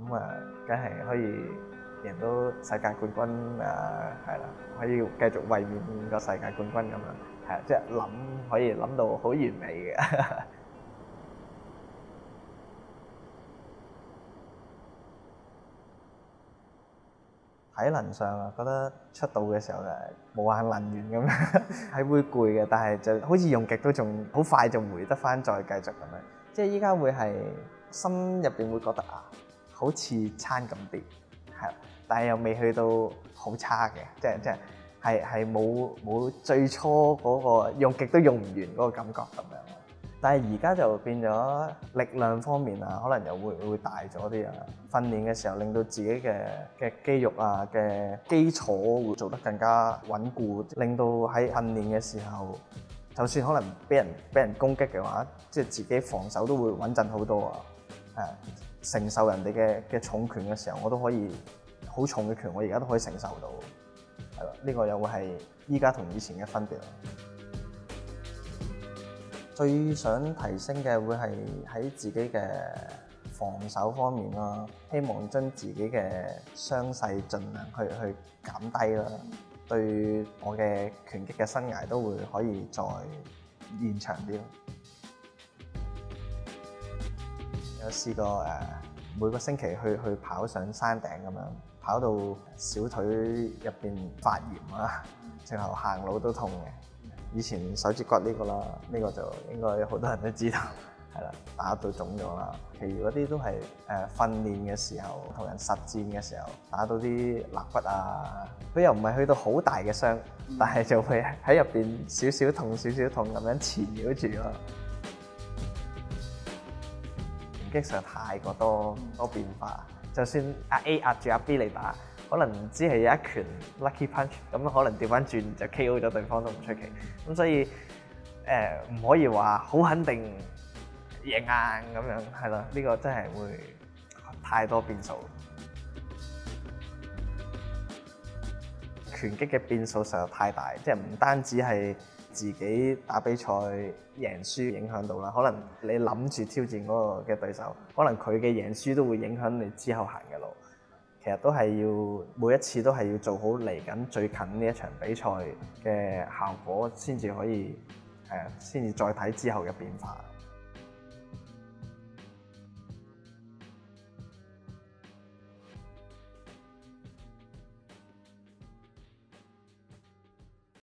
咁梗係可以贏到世界冠軍啊，係啦，可以繼續衛冕個世界冠軍咁樣，係即係可以諗到好完美嘅。體能上啊，覺得出道嘅時候無限能源咁樣，係會攰嘅，但係就好似用極都仲好快就回得翻，再繼續咁樣。即係依家會係心入邊會覺得好似差咁啲，係，但係又未去到好差嘅，係冇最初嗰個用極都用唔完嗰個感覺咁樣。但係而家就變咗力量方面啊，可能又會大咗啲啊。訓練嘅時候令到自己嘅肌肉啊嘅基礎會做得更加穩固，令到喺訓練嘅時候，就算可能俾人攻擊嘅話，即係自己防守都會穩陣好多啊。承受人哋嘅重拳嘅時候，我都可以好重嘅拳，我而家都可以承受到。係啦，呢個又會係依家同以前嘅分別。最想提升嘅會係喺自己嘅防守方面啦，希望將自己嘅傷勢盡量去減低啦，對我嘅拳擊嘅生涯都會可以再延長啲。有試過每個星期去跑上山頂咁樣，跑到小腿入邊發炎啊，直頭行路都痛嘅。以前手指骨呢個啦，呢個就應該好多人都知道，係啦，打到腫咗啦。其餘嗰啲都係訓練嘅時候，同人實戰嘅時候打到啲肋骨啊，佢又唔係去到好大嘅傷，但係就會喺入邊少少痛咁樣纏繞住咯。拳擊上太過多變化，就算阿 A 壓住阿 B 嚟打，可能只係有一拳 lucky punch， 咁可能調翻轉就 KO 咗對方都唔出奇。咁所以唔可以話好肯定贏硬咁樣，係咯，呢個真係會太多變數。拳擊嘅變數實在太大，即係唔單止係自己打比賽贏輸影響到啦，可能你諗住挑戰嗰個嘅對手，可能佢嘅贏輸都會影響你之後行嘅路。其實都係要每一次都係要做好嚟緊最近呢一場比賽嘅效果，先至可以先至再睇之後嘅變化。